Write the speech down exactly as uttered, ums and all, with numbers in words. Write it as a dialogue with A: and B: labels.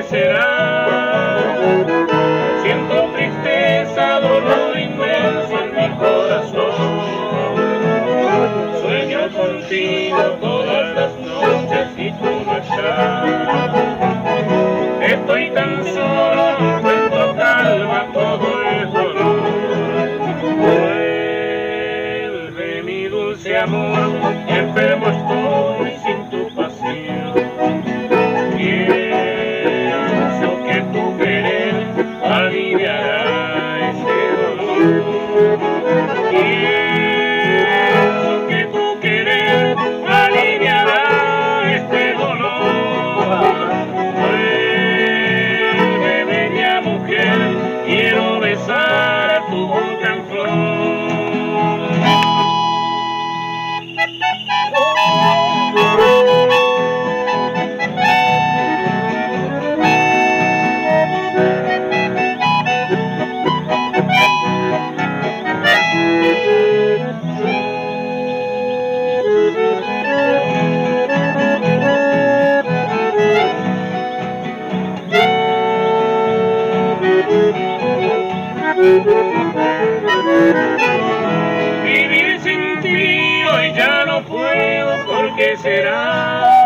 A: será? Siento tristeza, dolor inmenso en mi corazón. Sueño contigo todas las noches y tú no estás. Estoy tan solo, no encuentro calma, todo es dolor. Vuelve mi dulce amor, enfermo estoy sin tu pasión. Pienso que tu querer aliviará este dolor. Pienso que tu querer aliviará este dolor. Vuelve, bella mujer, quiero besar tu boca en flor. Vivir sin ti hoy ya no puedo, ¿por qué será?